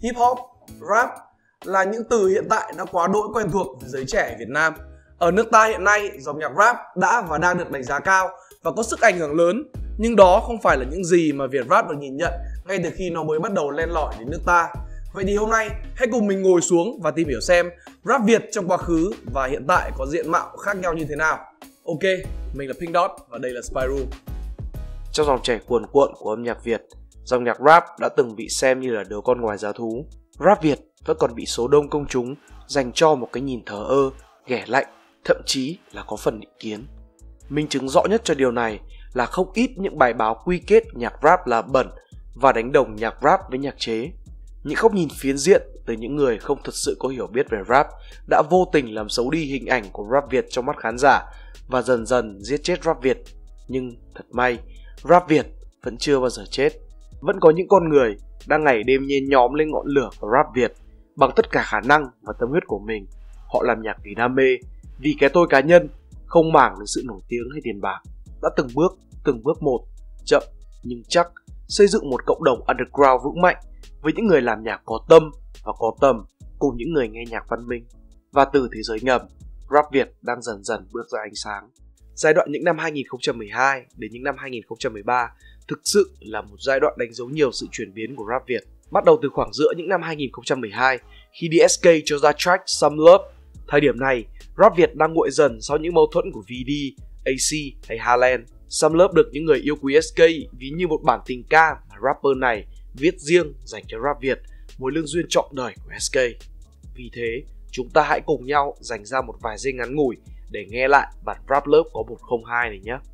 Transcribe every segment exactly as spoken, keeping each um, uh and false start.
hip hop, rap là những từ hiện tại đã quá đỗi quen thuộc với giới trẻ Việt Nam. Ở nước ta hiện nay, dòng nhạc rap đã và đang được đánh giá cao và có sức ảnh hưởng lớn. Nhưng đó không phải là những gì mà Việt Rap được nhìn nhận ngay từ khi nó mới bắt đầu len lỏi đến nước ta. Vậy thì hôm nay, hãy cùng mình ngồi xuống và tìm hiểu xem rap Việt trong quá khứ và hiện tại có diện mạo khác nhau như thế nào. Ok, mình là Pink Dot và đây là Spy Room. Trong dòng chảy cuồn cuộn của âm nhạc Việt, dòng nhạc rap đã từng bị xem như là đứa con ngoài giá thú. Rap Việt vẫn còn bị số đông công chúng dành cho một cái nhìn thờ ơ, ghẻ lạnh, thậm chí là có phần định kiến. Minh chứng rõ nhất cho điều này là không ít những bài báo quy kết nhạc rap là bẩn và đánh đồng nhạc rap với nhạc chế. Những góc nhìn phiến diện từ những người không thật sự có hiểu biết về rap đã vô tình làm xấu đi hình ảnh của rap Việt trong mắt khán giả và dần dần giết chết rap Việt. Nhưng thật may, rap Việt vẫn chưa bao giờ chết. Vẫn có những con người đang ngày đêm nhen nhóm lên ngọn lửa của rap Việt bằng tất cả khả năng và tâm huyết của mình. Họ làm nhạc vì đam mê, vì cái tôi cá nhân, không màng đến sự nổi tiếng hay tiền bạc. Đã từng bước, từng bước một, chậm nhưng chắc, xây dựng một cộng đồng underground vững mạnh với những người làm nhạc có tâm và có tầm cùng những người nghe nhạc văn minh. Và từ thế giới ngầm, rap Việt đang dần dần bước ra ánh sáng. Giai đoạn những năm hai nghìn không trăm mười hai đến những năm hai nghìn không trăm mười ba thực sự là một giai đoạn đánh dấu nhiều sự chuyển biến của rap Việt. Bắt đầu từ khoảng giữa những năm hai nghìn không trăm mười hai khi đê ét ca cho ra track Some Love. Thời điểm này, rap Việt đang nguội dần sau những mâu thuẫn của vê đê, a xê hay Haaland. Some Love được những người yêu quý ét ca ví như một bản tình ca mà rapper này viết riêng dành cho rap Việt, mối lương duyên trọn đời của ét ca. Vì thế, chúng ta hãy cùng nhau dành ra một vài giây ngắn ngủi để nghe lại bản Rap Love có một không hai này nhé.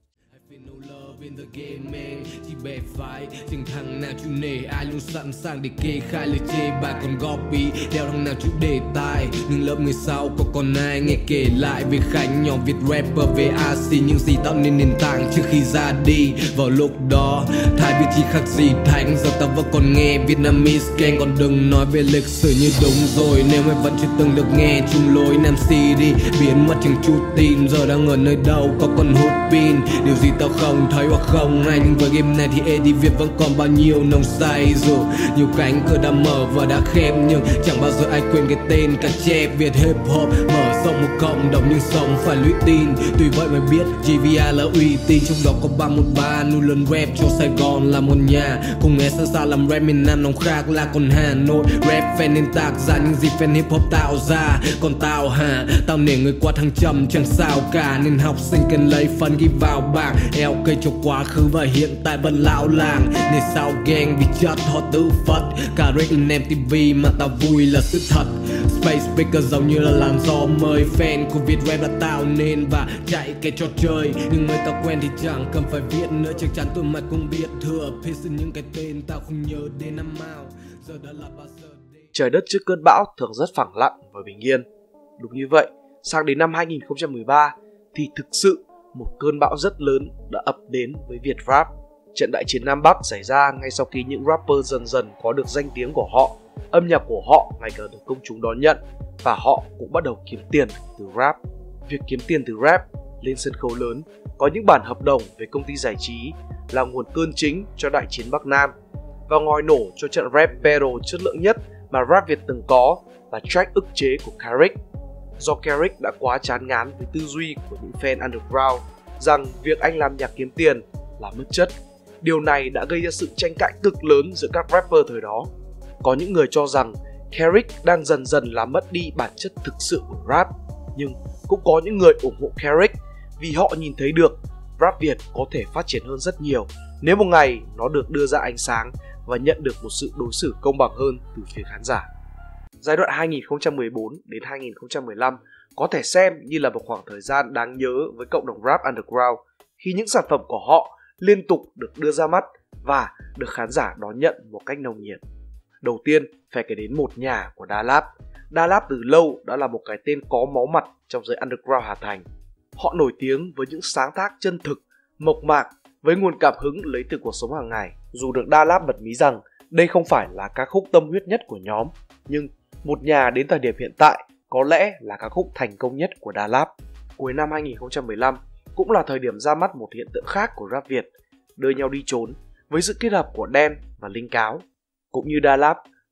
In the game man, chỉ bè phái chẳng thằng nào chịu nể, ai luôn sẵn sàng để kê khai lời chê bài còn copy, đeo thằng nào chịu đề tài. Nhưng lớp người sau có còn ai nghe kể lại về Khánh, nhỏ Việt rapper về a xê, những gì tạo nên nền tảng trước khi ra đi. Vào lúc đó, Thái Việt chỉ khác gì Thánh, giờ ta vẫn còn nghe Vietnamese gang, còn đừng nói về lịch sử như đúng rồi. Nếu mày vẫn chưa từng được nghe chung lối Nam xê đê, biến mất chẳng chút tin, giờ đang ở nơi đâu có con hút pin. Điều gì tao không thấy hoặc không hay, nhưng với game này thì ê đê Việt vẫn còn bao nhiêu nồng say. Dù nhiều cánh cửa đã mở và đã khép, nhưng chẳng bao giờ ai quên cái tên cả chép Việt hip hop. Mở rộng một cộng đồng nhưng sống phải lũy tin, tuy vậy mới biết giê vê i là uy tín. Trong đó có ba một ba nuôi lớn rap cho Sài Gòn là một nhà, cùng nghe sẵn sàng làm rap miền Nam nóng khác là còn Hà Nội. Rap fan nên tạc ra những gì fan hip hop tạo ra, còn tao hả, tao nể người qua thăng trầm chẳng sao cả, nên học sinh cần lấy phân ghi vào bảng. eo ca cho quá khứ và hiện tại vẫn lão làng, nên sao gang vì chất họ tự phật. Cả rich em ti vi mà tao vui là sự thật. Space Speaker giống như là làn gió mời, fan của Việt rap đã tạo nên và chạy cái trò chơi. Nhưng người tao quen thì chẳng cần phải viết nữa, chắc chắn tụi mày cũng biết thừa piss những cái tên tao không nhớ đến năm nào. Giờ đã là bao giờ để... Trời đất trước cơn bão thường rất phẳng lặng và bình yên. Đúng như vậy, sang đến năm hai nghìn không trăm mười ba thì thực sự một cơn bão rất lớn đã ập đến với Việt Rap. Trận đại chiến Nam Bắc xảy ra ngay sau khi những rapper dần dần có được danh tiếng của họ, âm nhạc của họ ngày càng được công chúng đón nhận và họ cũng bắt đầu kiếm tiền từ rap. Việc kiếm tiền từ rap lên sân khấu lớn, có những bản hợp đồng với công ty giải trí là nguồn cơn chính cho đại chiến Bắc Nam, và ngòi nổ cho trận rap battle chất lượng nhất mà rap Việt từng có là track ức chế của Carrick. Do Carrick đã quá chán ngán với tư duy của những fan underground rằng việc anh làm nhạc kiếm tiền là mất chất. Điều này đã gây ra sự tranh cãi cực lớn giữa các rapper thời đó. Có những người cho rằng Carrick đang dần dần làm mất đi bản chất thực sự của rap, nhưng cũng có những người ủng hộ Carrick vì họ nhìn thấy được rap Việt có thể phát triển hơn rất nhiều nếu một ngày nó được đưa ra ánh sáng và nhận được một sự đối xử công bằng hơn từ phía khán giả. Giai đoạn hai nghìn không trăm mười bốn đến hai nghìn không trăm mười lăm có thể xem như là một khoảng thời gian đáng nhớ với cộng đồng rap underground, khi những sản phẩm của họ liên tục được đưa ra mắt và được khán giả đón nhận một cách nồng nhiệt. Đầu tiên phải kể đến một nhà của Da Lab. Da Lab từ lâu đã là một cái tên có máu mặt trong giới underground Hà Thành. Họ nổi tiếng với những sáng tác chân thực, mộc mạc, với nguồn cảm hứng lấy từ cuộc sống hàng ngày. Dù được Da Lab bật mí rằng đây không phải là ca khúc tâm huyết nhất của nhóm, nhưng một nhà đến thời điểm hiện tại có lẽ là ca khúc thành công nhất của Da Lab. Cuối năm hai nghìn không trăm mười lăm cũng là thời điểm ra mắt một hiện tượng khác của rap Việt, Đưa Nhau Đi Trốn, với sự kết hợp của Đen và Linh Cáo. Cũng như Da Lab,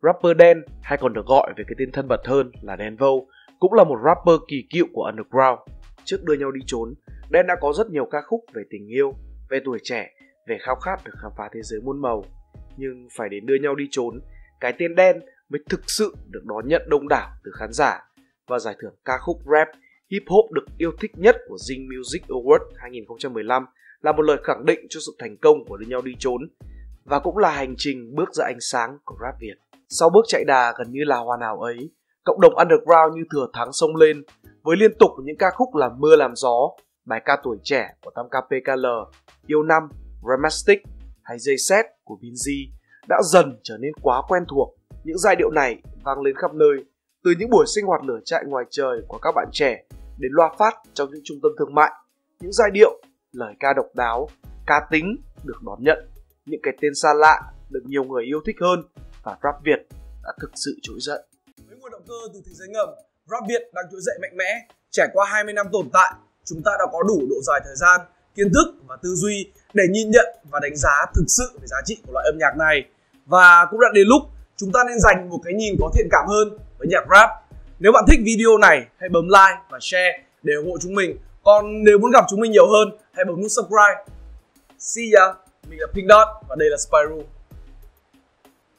Rapper Dan, hay còn được gọi về cái tên thân mật hơn là Denvo, cũng là một rapper kỳ cựu của underground. Trước Đưa Nhau Đi Trốn, Dan đã có rất nhiều ca khúc về tình yêu, về tuổi trẻ, về khao khát được khám phá thế giới muôn màu. Nhưng phải đến Đưa Nhau Đi Trốn, cái tên Dan mới thực sự được đón nhận đông đảo từ khán giả, và giải thưởng ca khúc rap hip hop được yêu thích nhất của Zing Music Award hai không một lăm là một lời khẳng định cho sự thành công của Đưa Nhau Đi Trốn, và cũng là hành trình bước ra ánh sáng của rap Việt. Sau bước chạy đà gần như là hoàn hảo ấy, cộng đồng underground như thừa thắng xông lên với liên tục những ca khúc làm mưa làm gió, bài ca Tuổi Trẻ của tam ca pê ca lờ, Yêu Năm, Ramastic hay Dây Set của Binz đã dần trở nên quá quen thuộc. Những giai điệu này vang lên khắp nơi, từ những buổi sinh hoạt lửa trại ngoài trời của các bạn trẻ đến loa phát trong những trung tâm thương mại. Những giai điệu, lời ca độc đáo, cá tính được đón nhận, những cái tên xa lạ được nhiều người yêu thích hơn, và rap Việt đã thực sự trỗi dậy. Với nguồn động cơ từ thế giới ngầm, rap Việt đang trỗi dậy mạnh mẽ. Trải qua hai mươi năm tồn tại, chúng ta đã có đủ độ dài thời gian, kiến thức và tư duy để nhìn nhận và đánh giá thực sự về giá trị của loại âm nhạc này. Và cũng đã đến lúc chúng ta nên dành một cái nhìn có thiện cảm hơn với nhạc rap. Nếu bạn thích video này, hãy bấm like và share để ủng hộ chúng mình. Còn nếu muốn gặp chúng mình nhiều hơn, hãy bấm nút subscribe. See ya! Mình là Pink Dot và đây là Spyro.